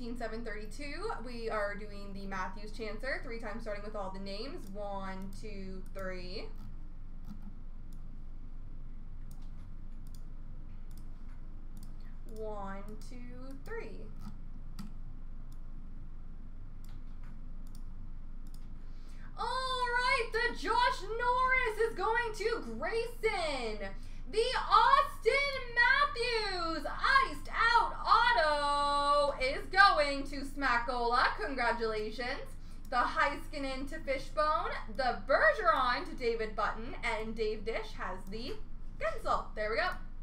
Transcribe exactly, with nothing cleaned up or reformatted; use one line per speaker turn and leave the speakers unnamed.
nineteen seven thirty-two. We are doing the Matthews Chancer, three times starting with all the names. One, two, three. One, two, three. All right, the Josh Norris is going to Grayson. The Auston Matthews iced out auto is going to Smackola. Congratulations. The Heiskanen to Fishbone. The Bergeron to David Button. And Dave Dish has the Gensel. There we go.